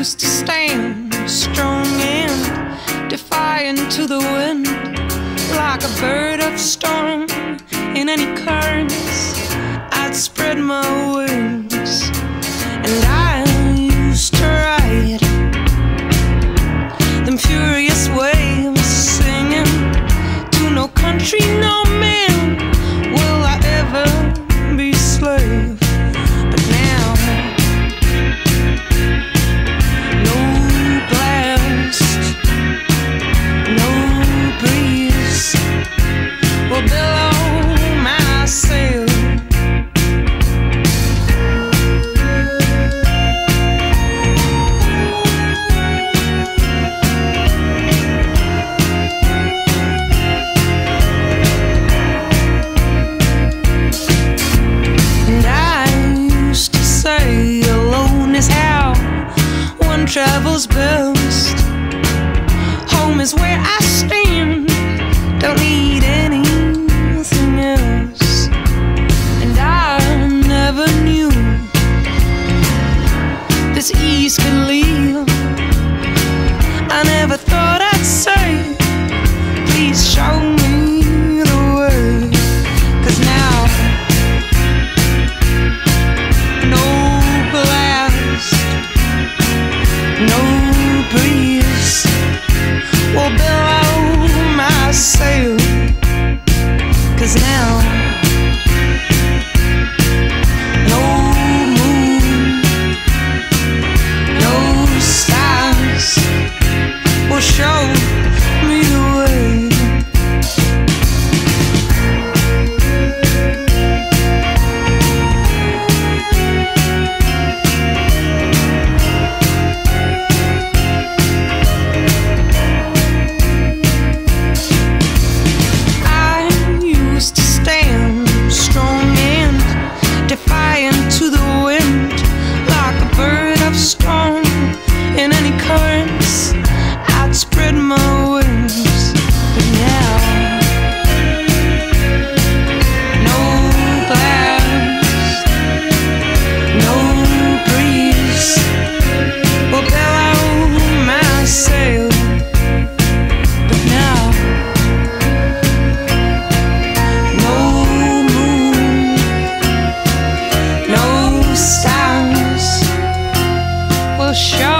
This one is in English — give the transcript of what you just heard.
used to stand strong and defiant to the wind, like a bird of storm in any currents. I'd spread my wings, and I used to ride them furious waves, singing to no country, no man will I ever be slave. But now no blast, no breeze will billow my sail. Travels best. Home is where I stand, don't need anything else. And I never knew this ease could leave. I never thought I'd say, please show me the way. 'Cause now no blast, no breeze will billow my sail. 'Cause now no moon, no stars will show me the way. Show